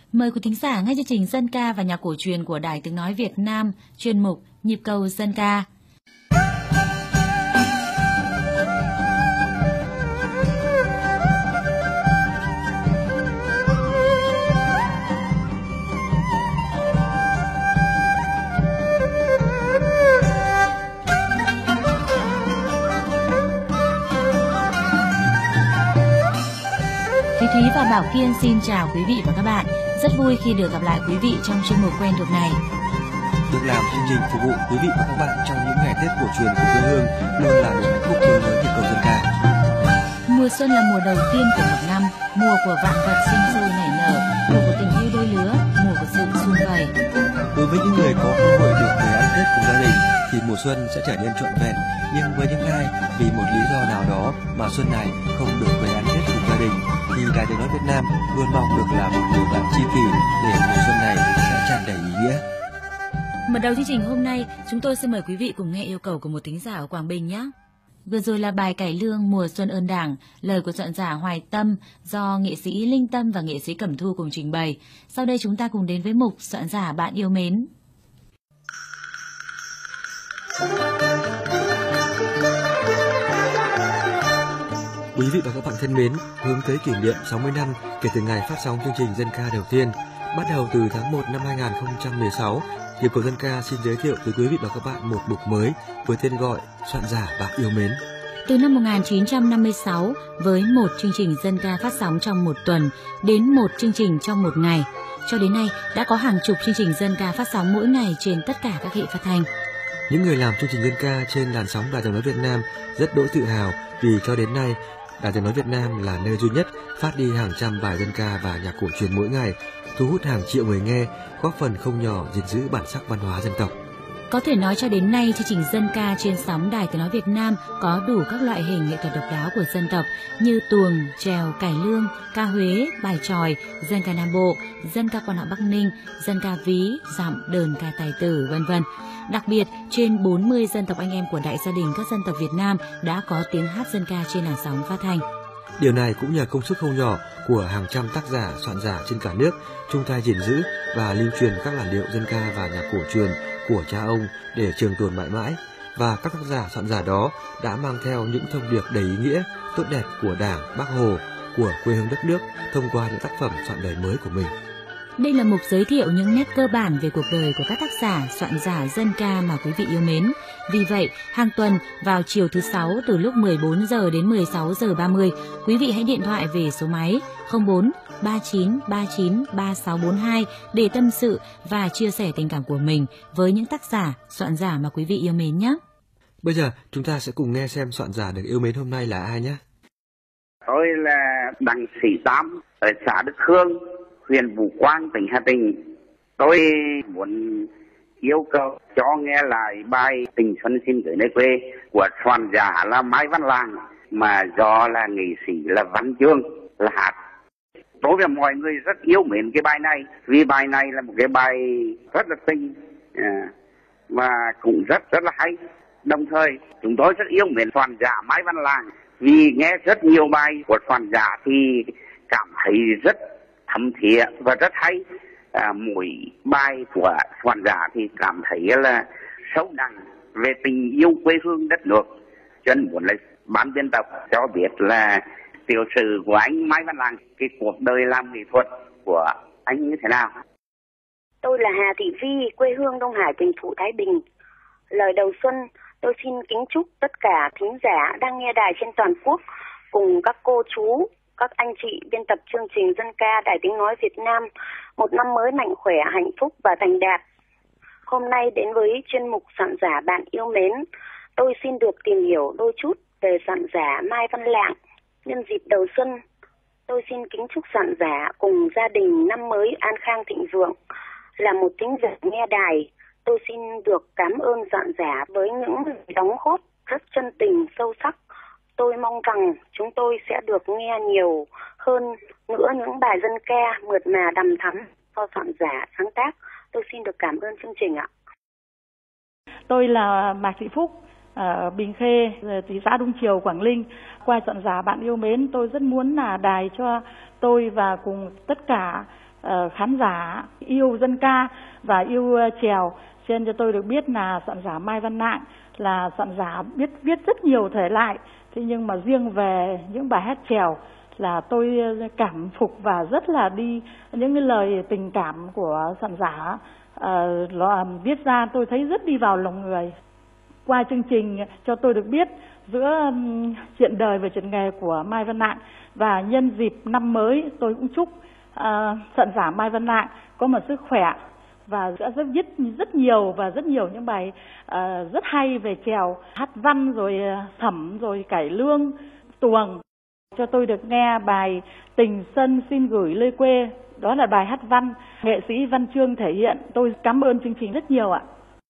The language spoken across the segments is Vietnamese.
Mời quý thính giả nghe chương trình dân ca và nhạc cổ truyền của Đài Tiếng nói Việt Nam, chuyên mục Nhịp cầu dân ca. Thúy và Bảo Kiên xin chào quý vị và các bạn. Rất vui khi được gặp lại quý vị trong chuyên mục quen thuộc này. Được làm chương trình phục vụ quý vị và các bạn trong những ngày Tết cổ truyền của quê hương luôn là niềm hạnh phúc đối với nhịp cầu dân ca. Mùa xuân là mùa đầu tiên của một năm, mùa của vạn vật sinh sôi nảy nở, mùa của tình yêu đôi lứa, mùa của sự sum vầy. Đối với những người có cơ hội được về ăn Tết cùng gia đình thì mùa xuân sẽ trở nên trọn vẹn. Nhưng với những ai vì một lý do nào đó mà xuân này không được về ăn Tết cùng gia đình thì Đài Tiếng nói Việt Nam luôn mong được là một người bạn tri kỷ để mùa xuân này sẽ tràn đầy ý nghĩa. Mở đầu chương trình hôm nay, chúng tôi xin mời quý vị cùng nghe yêu cầu của một thính giả ở Quảng Bình nhé. Vừa rồi là bài cải lương Mùa Xuân Ơn Đảng, lời của soạn giả Hoài Tâm do nghệ sĩ Linh Tâm và nghệ sĩ Cẩm Thu cùng trình bày. Sau đây chúng ta cùng đến với mục soạn giả bạn yêu mến. Quý vị và các bạn thân mến, hướng tới kỷ niệm 60 năm kể từ ngày phát sóng chương trình dân ca đầu tiên, bắt đầu từ tháng 1 năm 2016, Nhịp cầu dân ca xin giới thiệu tới quý vị và các bạn một mục mới với tên gọi Soạn giả bạn yêu mến. Từ năm 1956, với một chương trình dân ca phát sóng trong một tuần đến một chương trình trong một ngày, cho đến nay đã có hàng chục chương trình dân ca phát sóng mỗi ngày trên tất cả các hệ phát thanh. Những người làm chương trình dân ca trên làn sóng Đài Tiếng nói Việt Nam rất đỗi tự hào vì cho đến nay Đài Tiếng nói Việt Nam là nơi duy nhất phát đi hàng trăm bài dân ca và nhạc cổ truyền mỗi ngày, thu hút hàng triệu người nghe, góp phần không nhỏ gìn giữ bản sắc văn hóa dân tộc. Có thể nói cho đến nay, chương trình dân ca trên sóng Đài Tiếng nói Việt Nam có đủ các loại hình nghệ thuật độc đáo của dân tộc như tuồng, chèo, cải lương, ca Huế, bài chòi, dân ca Nam Bộ, dân ca quan họ Bắc Ninh, dân ca ví, dặm, đờn ca tài tử, v.v. Đặc biệt, trên 40 dân tộc anh em của đại gia đình các dân tộc Việt Nam đã có tiếng hát dân ca trên làn sóng phát thanh. Điều này cũng nhờ công sức không nhỏ của hàng trăm tác giả, soạn giả trên cả nước chung tay gìn giữ và lưu truyền các làn điệu dân ca và nhạc cổ truyền của cha ông để trường tồn mãi mãi. Và các tác giả, soạn giả đó đã mang theo những thông điệp đầy ý nghĩa, tốt đẹp của Đảng, Bác Hồ, của quê hương đất nước thông qua những tác phẩm soạn đời mới của mình. Đây là mục giới thiệu những nét cơ bản về cuộc đời của các tác giả, soạn giả dân ca mà quý vị yêu mến. Vì vậy, hàng tuần vào chiều thứ 6 từ lúc 14 giờ đến 16 giờ 30, quý vị hãy điện thoại về số máy 04 39 39 3642 để tâm sự và chia sẻ tình cảm của mình với những tác giả, soạn giả mà quý vị yêu mến nhé. Bây giờ chúng ta sẽ cùng nghe xem soạn giả được yêu mến hôm nay là ai nhé. Tôi là Đặng Sĩ Tam ở xã Đức Hương, huyện Vũ Quang, tỉnh Hà Tĩnh. Tôi muốn yêu cầu cho nghe lại bài Tình Xuân Xin Gửi Nơi Quê của soạn giả là Mai Văn Làng mà do là nghệ sĩ là Văn Dương là hát. Tôi và mọi người rất yêu mến cái bài này vì bài này là một cái bài rất là tình và cũng rất là hay. Đồng thời chúng tôi rất yêu mến soạn giả Mai Văn Làng vì nghe rất nhiều bài của soạn giả thì cảm thấy rất thấm thía và rất hay. Mỗi bài của soạn giả thì cảm thấy là sâu nặng về tình yêu quê hương đất nước. Cho nên muốn là ban biên tập cho biết là tiểu sử của anh Mai Văn Làng, cái cuộc đời làm nghệ thuật của anh như thế nào. Tôi là Hà Thị Vi, quê hương Đông Hải, tỉnh Phụ Thái Bình. Lời đầu xuân, tôi xin kính chúc tất cả thính giả đang nghe đài trên toàn quốc cùng các cô chú, các anh chị biên tập chương trình dân ca Đài Tiếng nói Việt Nam một năm mới mạnh khỏe, hạnh phúc và thành đạt. Hôm nay đến với chuyên mục soạn giả bạn yêu mến, tôi xin được tìm hiểu đôi chút về soạn giả Mai Văn Lạng. Nhân dịp đầu xuân, tôi xin kính chúc soạn giả cùng gia đình năm mới an khang thịnh vượng. Là một thính giả nghe đài, tôi xin được cảm ơn soạn giả với những đóng góp rất chân tình, sâu sắc. Tôi mong rằng chúng tôi sẽ được nghe nhiều hơn nữa những bài dân ca mượt mà đằm thắm do soạn giả sáng tác. Tôi xin được cảm ơn chương trình ạ. Tôi là Mạc Thị Phúc, ở Bình Khê, thị xã Đông Triều, Quảng Ninh. Qua soạn giả bạn yêu mến, tôi rất muốn là đài cho tôi và cùng tất cả khán giả yêu dân ca và yêu chèo, cho nên cho tôi được biết là soạn giả Mai Văn Lạng là soạn giả biết viết rất nhiều thể loại. Thế nhưng mà riêng về những bài hát chèo là tôi cảm phục và rất là đi những cái lời tình cảm của soạn giả viết ra, tôi thấy rất đi vào lòng người. Qua chương trình cho tôi được biết giữa chuyện đời và chuyện nghề của Mai Văn Lạng, và nhân dịp năm mới tôi cũng chúc soạn giả Mai Văn Lạng có một sức khỏe và sẽ viết rất nhiều những bài rất hay về chèo, hát văn rồi sẩm rồi cải lương, tuồng. Cho tôi được nghe bài Tình Sân Xin Gửi Lê Quê, đó là bài hát văn nghệ sĩ Văn Chương thể hiện. Tôi cảm ơn chương trình rất nhiều ạ.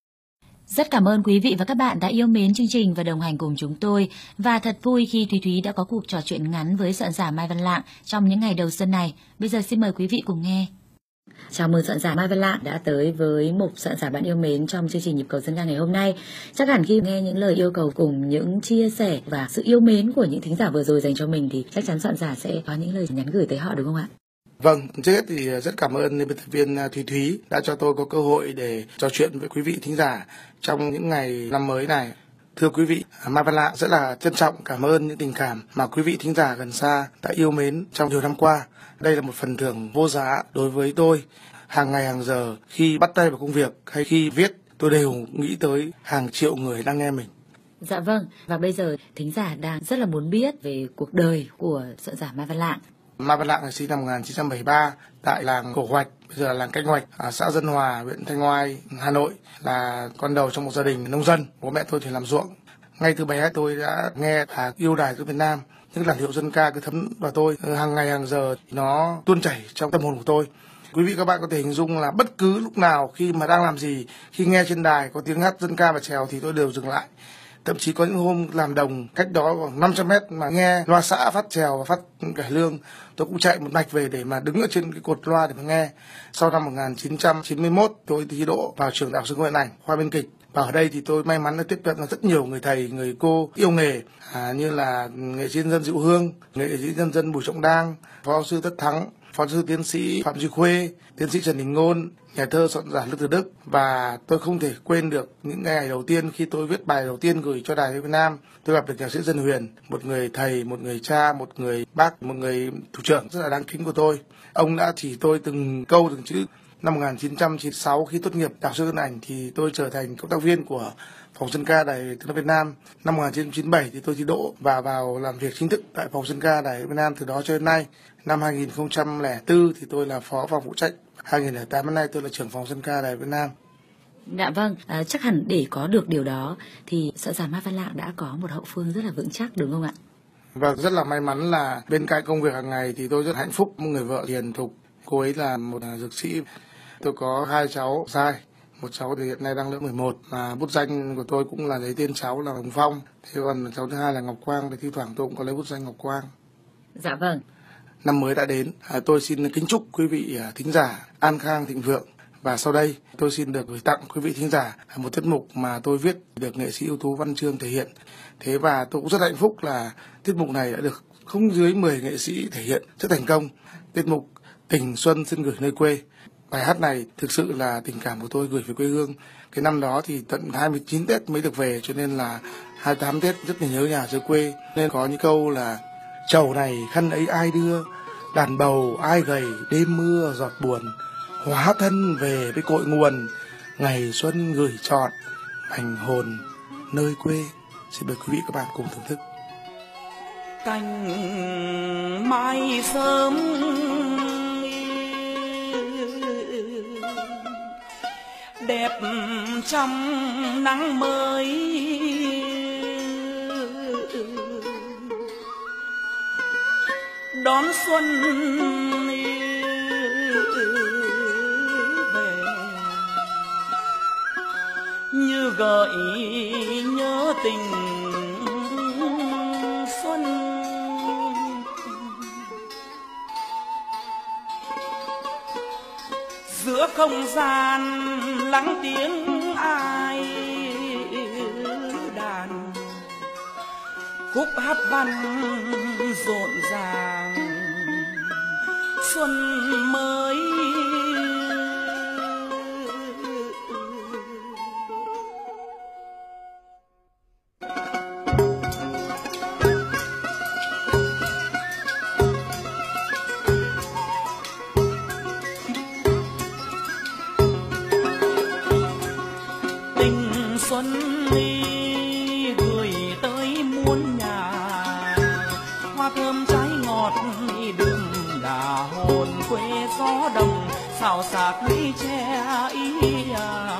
Rất cảm ơn quý vị và các bạn đã yêu mến chương trình và đồng hành cùng chúng tôi. Và thật vui khi Thúy Thúy đã có cuộc trò chuyện ngắn với soạn giả Mai Văn Lạng trong những ngày đầu xuân này. Bây giờ xin mời quý vị cùng nghe. Chào mừng soạn giả Mai Văn Lạng đã tới với mục soạn giả bạn yêu mến trong chương trình Nhịp cầu dân ca ngày hôm nay. Chắc hẳn khi nghe những lời yêu cầu cùng những chia sẻ và sự yêu mến của những thính giả vừa rồi dành cho mình thì chắc chắn soạn giả sẽ có những lời nhắn gửi tới họ, đúng không ạ? Vâng, trước hết thì rất cảm ơn biên tập viên Thúy Thúy đã cho tôi có cơ hội để trò chuyện với quý vị thính giả trong những ngày năm mới này. Thưa quý vị, Mai Văn Lạng rất là trân trọng cảm ơn những tình cảm mà quý vị thính giả gần xa đã yêu mến trong nhiều năm qua. Đây là một phần thưởng vô giá đối với tôi. Hàng ngày hàng giờ khi bắt tay vào công việc hay khi viết, tôi đều nghĩ tới hàng triệu người đang nghe mình. Dạ vâng, và bây giờ thính giả đang rất là muốn biết về cuộc đời của soạn giả Mai Văn Lạng. Mai Văn Lạng sinh năm 1973 tại làng Cổ Hoạch, bây giờ là làng Canh Hoạch, xã Dân Hòa, huyện Thanh Oai, Hà Nội, là con đầu trong một gia đình nông dân. Bố mẹ tôi thì làm ruộng. Ngay từ bé tôi đã nghe và yêu đài tiếng Việt Nam, những làn điệu dân ca cứ thấm vào tôi hàng ngày hàng giờ, nó tuôn chảy trong tâm hồn của tôi. Quý vị các bạn có thể hình dung là bất cứ lúc nào khi mà đang làm gì, khi nghe trên đài có tiếng hát dân ca và chèo thì tôi đều dừng lại. Thậm chí có những hôm làm đồng cách đó khoảng 500 mét mà nghe loa xã phát chèo và phát cải lương, tôi cũng chạy một mạch về để mà đứng ở trên cái cột loa để mà nghe. Sau năm 1991 tôi thi đỗ vào trường Đại học Sân khấu Điện ảnh, khoa biên kịch. Và ở đây thì tôi may mắn được tiếp cận rất nhiều người thầy, người cô yêu nghề, như là nghệ sĩ nhân dân Diệu Hương, nghệ sĩ nhân dân Bùi Trọng Đang, phó giáo sư Tất Thắng, phó giáo sư tiến sĩ Phạm Duy Khuê, tiến sĩ Trần Đình Ngôn, nhà thơ soạn giả Lương Từ Đức. Và tôi không thể quên được những ngày đầu tiên khi tôi viết bài đầu tiên gửi cho Đài Việt Nam. Tôi gặp được nhạc sĩ Dân Huyền, một người thầy, một người cha, một người bác, một người thủ trưởng rất là đáng kính của tôi. Ông đã chỉ tôi từng câu từng chữ. Năm 1996 khi tốt nghiệp Đại học Sân khấu Điện ảnh thì tôi trở thành cộng tác viên của phòng dân ca Đài Tiếng nói Việt Nam. Năm 1997 thì tôi thi đỗ và vào làm việc chính thức tại phòng dân ca Đài Việt Nam từ đó cho đến nay. Năm 2004 thì tôi là phó phòng phụ trách. 2008 đến nay tôi là trưởng phòng dân ca Đài Việt Nam. Dạ vâng, chắc hẳn để có được điều đó thì soạn giả Mai Văn Lạng đã có một hậu phương rất là vững chắc, đúng không ạ? Và rất là may mắn là bên cạnh công việc hàng ngày thì tôi rất hạnh phúc một người vợ hiền thục. Cô ấy là một dược sĩ. Tôi có 2 cháu trai, một cháu thì hiện nay đang lớp 11, mà bút danh của tôi cũng là lấy tên cháu là Hồng Phong. Thế còn cháu thứ hai là Ngọc Quang, thì thi thoảng tôi cũng có lấy bút danh Ngọc Quang. Dạ vâng. Năm mới đã đến, tôi xin kính chúc quý vị thính giả an khang thịnh vượng. Và sau đây tôi xin được gửi tặng quý vị thính giả một tiết mục mà tôi viết được nghệ sĩ ưu tú Văn Chương thể hiện. Thế và tôi cũng rất hạnh phúc là tiết mục này đã được không dưới 10 nghệ sĩ thể hiện rất thành công. Tiết mục Tình Xuân Xin Gửi Nơi Quê. Bài hát này thực sự là tình cảm của tôi gửi về quê hương. Cái năm đó thì tận 29 Tết mới được về, cho nên là 28 Tết rất là nhớ nhà nhớ quê. Nên có những câu là trầu này khăn ấy ai đưa, đàn bầu ai gầy đêm mưa giọt buồn, hóa thân về với cội nguồn, ngày xuân gửi trọn hành hồn nơi quê. Xin mời quý vị các bạn cùng thưởng thức. Cành mai sớm đẹp trong nắng mới, đón xuân về như gợi nhớ tình xuân. Giữa không gian lắng tiếng ai đàn, khúc hát văn rộn ràng, xuân mới xuân đi gửi tới muôn nhà, hoa thơm trái ngọt đượm đà hồn quê gió đồng xào xạc lũy tre ý à.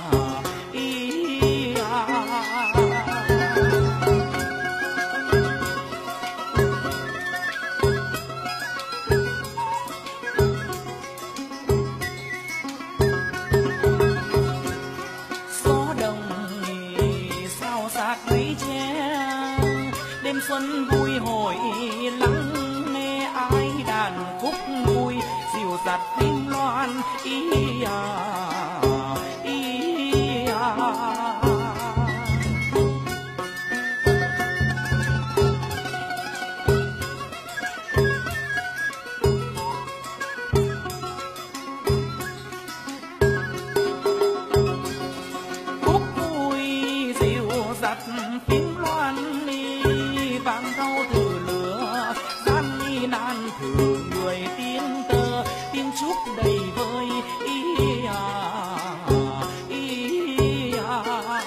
Xuân vui hồi lắng nghe ai đàn khúc vui dịu dặt tiếng loan ý à, ý à. Khúc vui dịu dặt tiếng loan vang rau từ lửa gian nghi nan thử người tiếng tơ tiếng chúc đầy vơi ý à, ý à.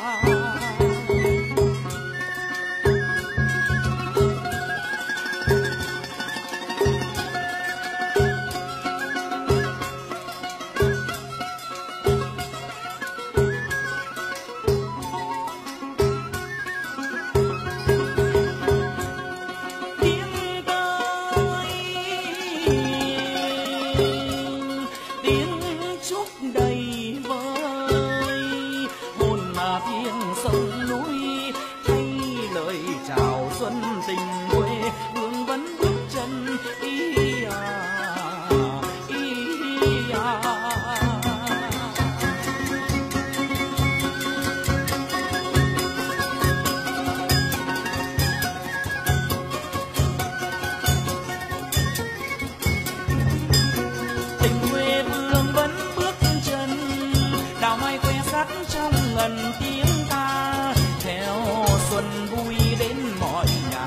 Trong ngần tiếng ca theo xuân vui đến mọi nhà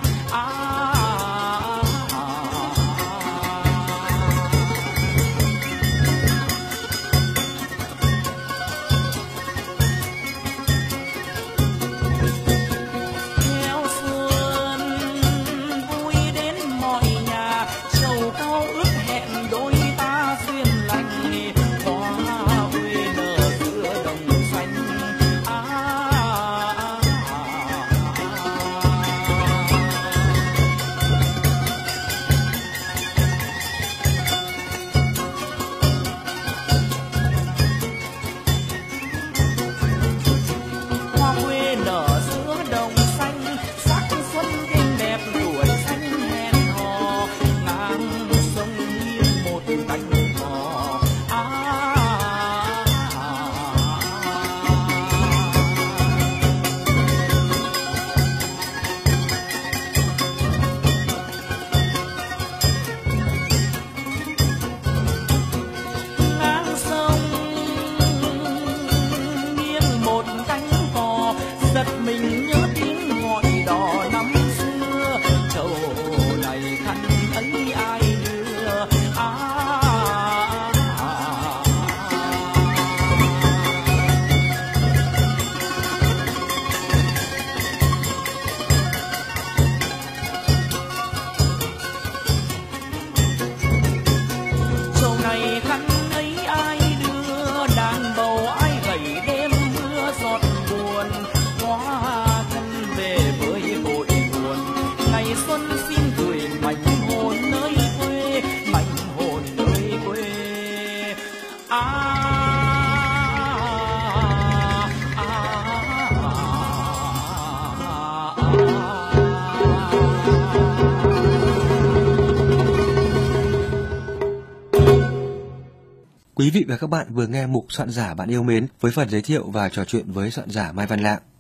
theo xuân vui đến mọi nhà trầu cao ước hẹn đôi ta duyên lành hoa quê nở giữa đồng xanh hoa quê nở giữa đồng xanh sắc xuân thêm đẹp tuổi xanh hẹn hò ngang sông nghiêng một cánh cò ngang sông nghiêng một cánh cò giật mình nhớ tiếng gọi đò năm xưa trầu này khăn ấy ai đưa trầu này khăn ấy ai đưa đàn bầu ai gảy đêm mưa giọt buồn hóa thân về với vội buồn ngày xuân xin gửi mảnh hồn nơi quê mảnh hồn nơi quê Quý vị và các bạn vừa nghe mục Soạn giả bạn yêu mến với phần giới thiệu và trò chuyện với soạn giả Mai Văn Lạng.